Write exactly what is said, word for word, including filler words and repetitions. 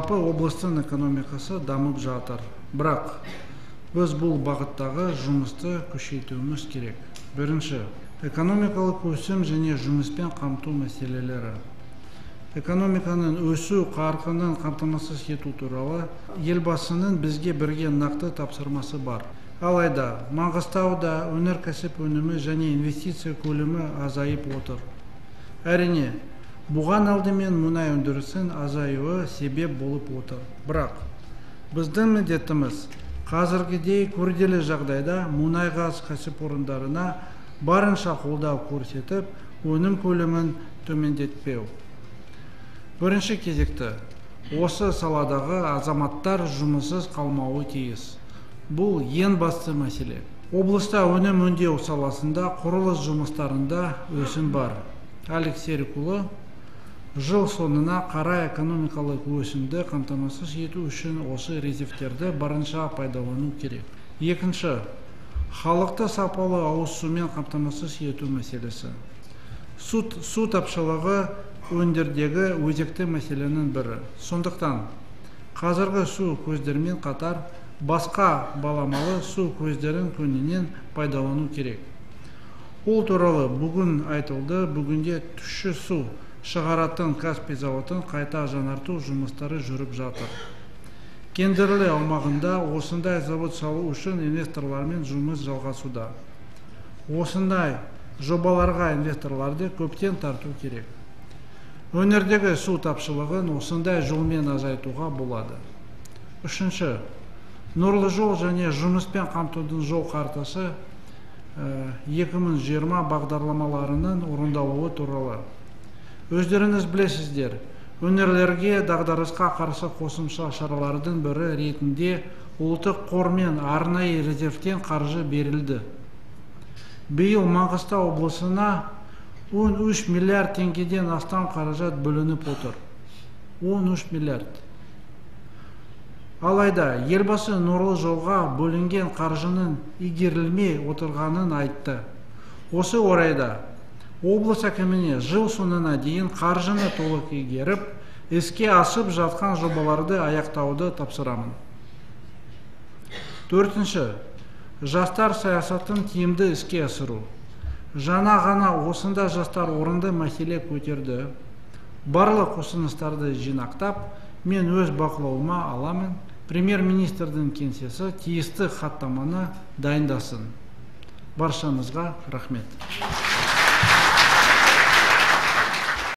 жалпы облыстың экономикасы дамып жатыр. Бірақ біз бұл бағыттағы жұмысты күшейтуіміз керек. Бірінші, экономикалық өсім және жұмыспен қамту мәселелері. Экономиканың өсу қарқынын қамтамасыз ету туралы елбасының бізге берген нақты тапсырмасы бар. Алайда Маңғыстауда өнеркәсіп өнімі және инвестиция көлемі азайып отыр. Әрине, бұған алдымен мұнай өндірісінің азаюы себеп болып отыр. Бірақ біздің міндетіміз қазіргідей күрделі жағдайда мұнай газ кәсіпорындарына барынша қолдау көрсетіп, өнім көлемін төмендетпеу. Бірінші кезекте, осы саладағы азаматтар жұмыссыз қалмауы тиіс. Бұл ең басты мәселе. Облыста өнім өңдеу саласында құрылыс жұмыстарында өсім бар. Алик Серикұлы жыл соңына қарай экономикалық өсімді қамтамасыз ету үшін осы резервтерді барынша пайдалану керек. Екінші, халықты сапалы ауыз сумен қамтамасыз ету мәселесі. Су тапшылығы өңірдегі өзекті мәселенің бірі. Сондықтан қазіргі су көздерімен қатар басқа баламалы су көздерін кеңінен пайдалану керек. Ол туралы бүгін айтылды. Бүгінде тұщы су шығаратын Каспий зауытын қайта жаңарту жұмыстары жүріп жатыр. Кендірлі аумағында осындай завод салу үшін инвесторлармен жұмыс жалғасуда. Осындай жобаларға инвесторларды көптен тарту керек. Өңірдегі су тапшылығын осындай жолмен азайтуға болады. Үшінші, нұрлы жол және жұмыспен қамтудың жол картасы екі мың жиырма бағдарламаларының орындалуы туралы. Өздеріңіз білесіздер, өңірлерге дағдарысқа қарсы қосымша шаралардың бірі ретінде ұлттық қор мен арнайы резервтен қаржы берілді. Биыл Маңғыстау облысына он үш миллиард теңгеден астам қаражат бөлініп отыр. он үш миллиард. Алайда елбасы нұрлы жолға бөлінген қаржының игерілмей отырғанын айтты. Осы орайда облыс әкіміне жыл соңына дейін қаржыны толық игеріп, іске асып жатқан жобаларды аяқтауды тапсырамын. Төртінші, жастар саясатын тиімді іске асыру. Жаңа ғана осында жастар орынды мәселе көтерді. Барлық ұсыныстарды жинақтап, мен өз бақылауыма аламын. Премьер-министрдің кеңсесі тиісті хаттаманы дайындасын. Баршаңызға рахмет.